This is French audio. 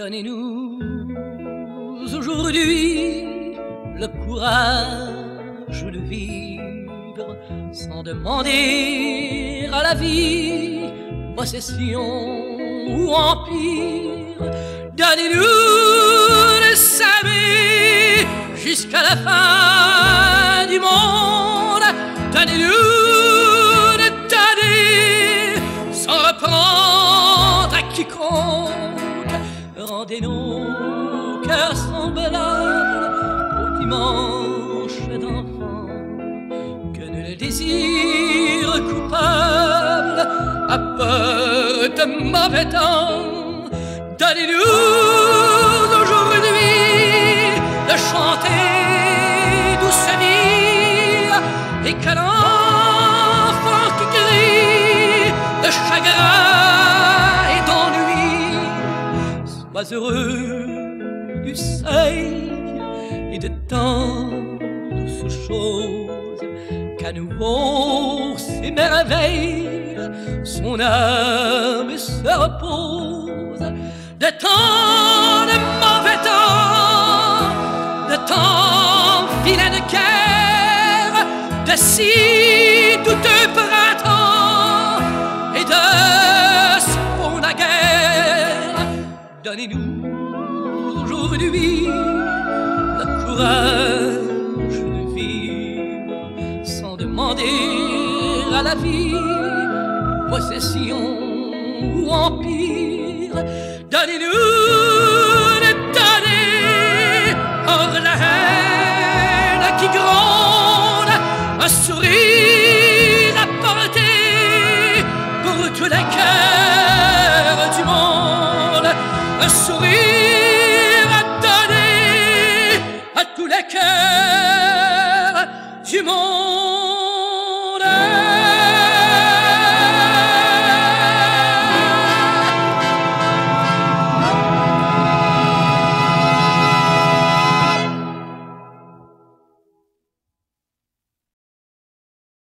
Donnez-nous aujourd'hui le courage de vivre sans demander à la vie possession ou empire. Donnez-nous de s'aimer jusqu'à la fin du monde. Donnez-nous de donner sans reprendre à quiconque. Rendez nos cœurs semblables au dimanche d'enfant, que nul désir coupable apporte mauvais temps. Donnez-nous aujourd'hui de chanter douce vie et que l'enfant qui crie de chagrin et d'ennui soit heureux du seuil et de tant douces choses qu'à nouveau s'émerveille son âme se repose. De tant de mauvais temps, de tant vilain de guerre, de si douteux printemps et de ce la guerre. Donnez-nous aujourd'hui le courage de vivre sans demander à la vie possession ou empire. Donnez-nous de donner hors la haine qui gronde, un sourire à porter pour tous les cœurs du monde, un sourire à donner à tous les cœurs du monde.